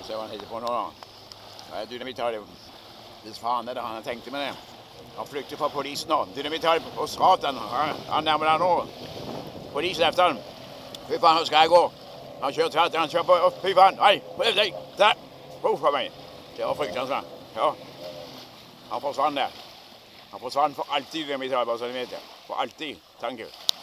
se vad han hittar på nu då. Dynamit-Harry. Visst fan är det han tänkte med det. Han flykter fra polisen nå. Dynamit-Harry og Satan. Han nærmer deg nå. Polisen efter han. Fy faen, hvor skal jeg gå? Han kjører tvert, han kjører på. Fy faen, nei, der. Uff for meg. Det var fryktansvært. Ja. Han forsvant der. Han forsvant for alltid, Dynamit-Harry, bare så du vet det. For alltid. Thank you.